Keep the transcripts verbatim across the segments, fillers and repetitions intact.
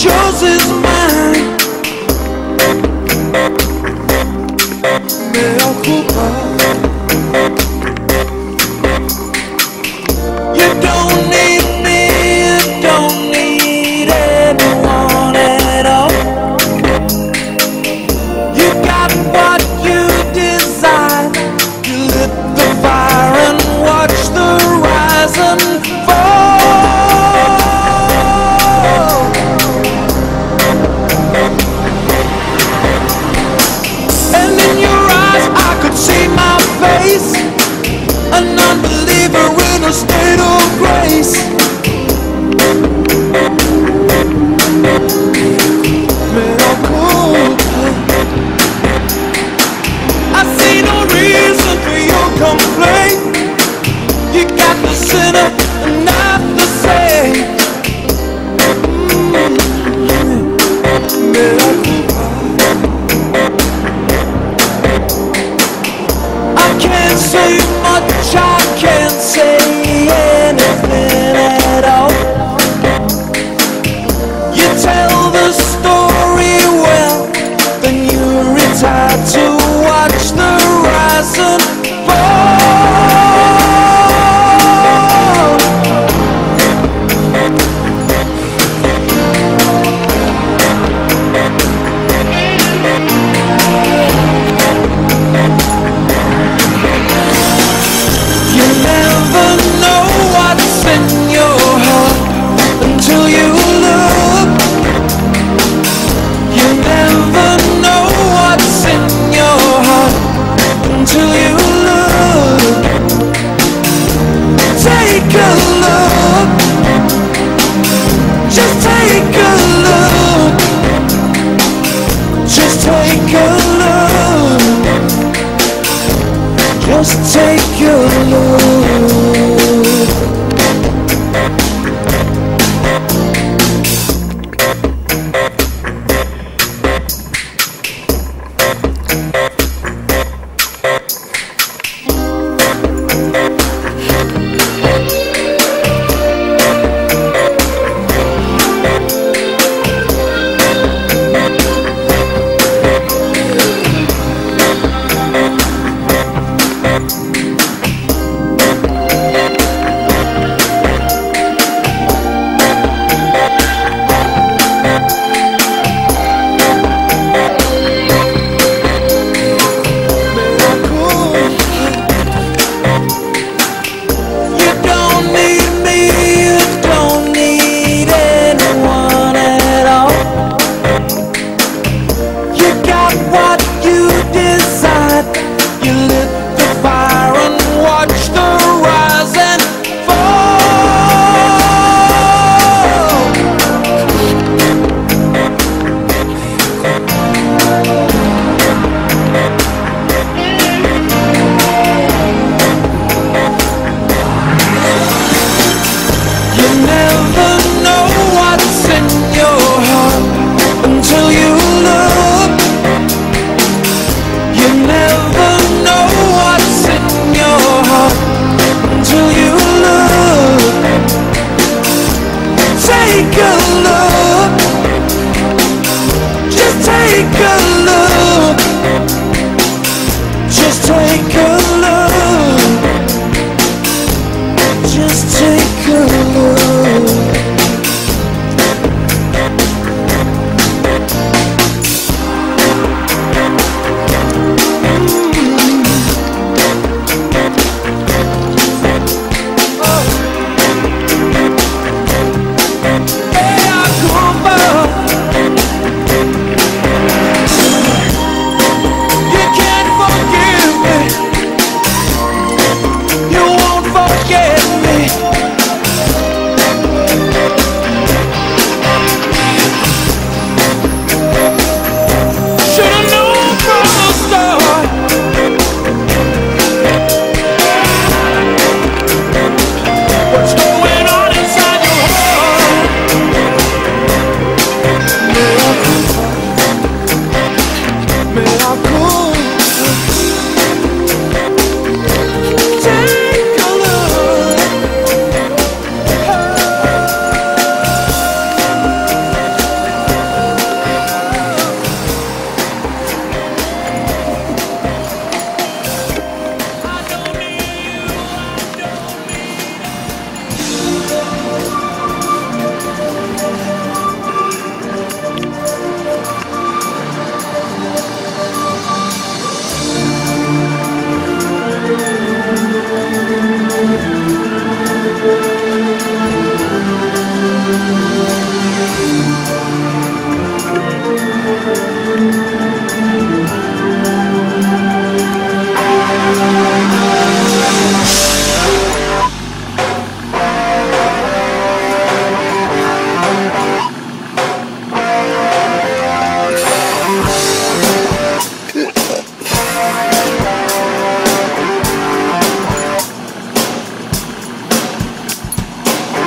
choice is mine. Mea culpa. You don't need me, you don't need anyone at all. You got what you desire. You lit the fire and watch the rise and fall.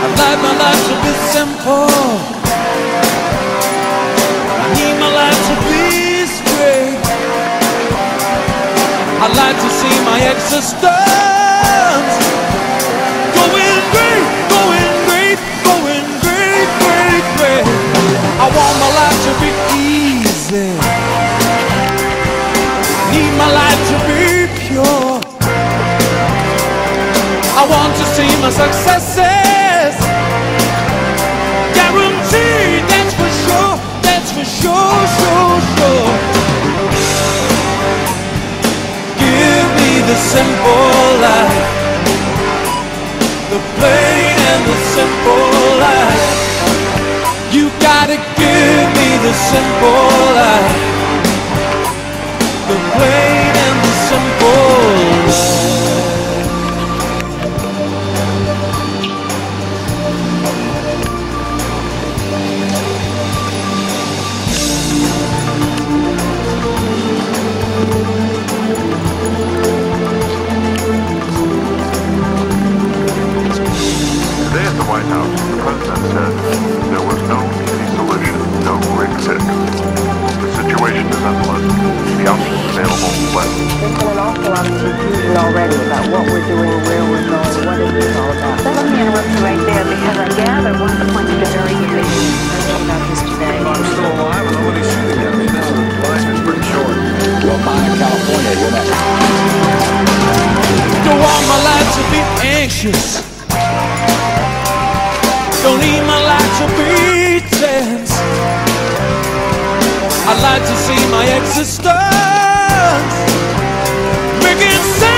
I'd like my life to be simple. I need my life to be straight. I'd like to see my existence going great, going great, going great, great, great. I want my life to be easy. Need my life to be pure. I want to see my successes guaranteed, that's for sure, that's for sure, sure, sure. Give me the simple life, the plain and the simple life. You gotta give me the simple life, the plain and the simple life. Today at the White House, the President said there was no easy solution, no quick fix. The situation is unpleasant. The options available less. There's been an awful lot of confusion already about what we're doing, where we're going, what it is all about. So let me interrupt you right there because I gather one of the points of very good about this today. Well, I'm still alive and nobody's shooting at me. This life is pretty short. Well, mine in California, you're next. Don't want my life to be anxious. Don't need my life to be tense. I'd like to see my existence making sense.